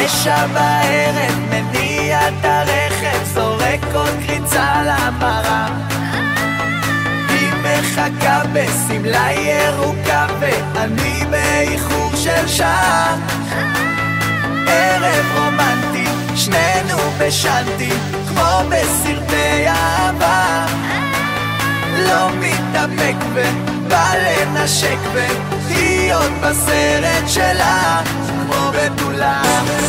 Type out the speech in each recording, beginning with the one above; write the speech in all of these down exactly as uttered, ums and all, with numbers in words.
תשע בערב מניע את הרכב, זורק עוד קריצה למראה. היא מחכה בסמלה ירוקה ואני באיחור של שעה. ערב רומנטי, שנינו בשנתי כמו בסרטי אהבה. לא מתאפק ובא לנשק והיא עוד בסרט שלה כמו בתולה.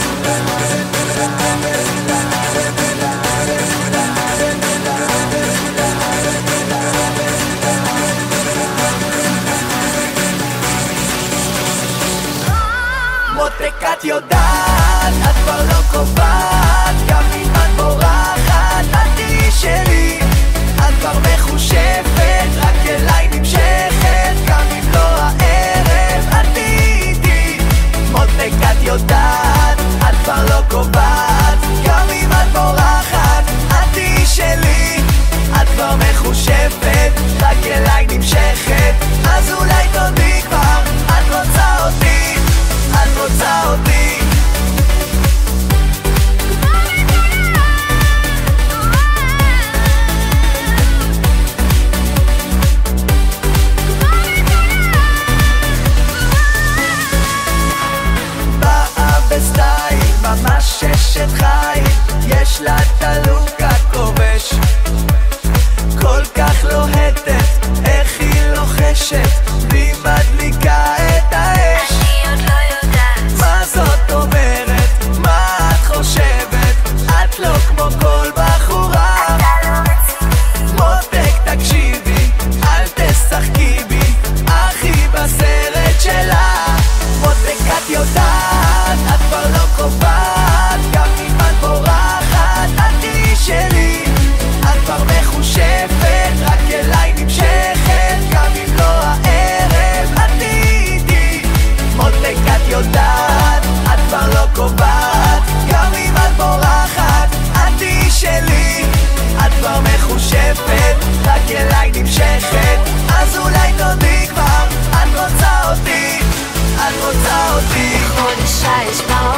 מותק את יודעת, את כבר לא קובעת, גם אם את בורחת, את תהיי שלי. את כבר מחושבת, רק אליי נמשכת, גם אם לא הערב, את תהיי איתי. מותק את יודעת, את כבר לא קובעת, גם אם את בורחת, את תהיי שלי. את כבר מחושבת, רק אליי נמשכת, אז אולי תודי כבר, את רוצה אותי, את רוצה אותי. באה בסטייל, ממש אשת חיים, יש לה תלוק הכובש, כל כך לוהטת, איך היא לוחשת, והיא מדליקה את האש. אני עוד לא יודעת מה זאת אומרת, מה את חושבת, את לא כמו כל בחורה. אתה לא רציני, מותק תקשיבי, אל תשחקי בי, אחי בסרט שלה. מותק את יודעת, את כבר לא קובעת, גם אם את בורחת, את תהיי שלי. את כבר מחושבת, רק אליי נמשכת, גם אם לא הערב, את תהיי איתי. מותק את יודעת, את כבר לא קובעת, גם אם את בורחת, את תהיי שלי. את כבר מחושבת, רק אליי נמשכת, אז אולי תודי כבר, את רוצה אותי, את רוצה אותי. חודש האש באור